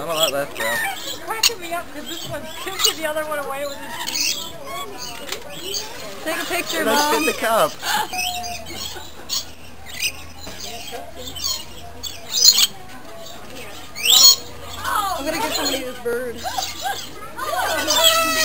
Not a lot left, bro. It's cracking me up because this one's kicking the other one away with his teeth. Take a picture, Let's Mom. fit the cup. I'm gonna get somebody this bird.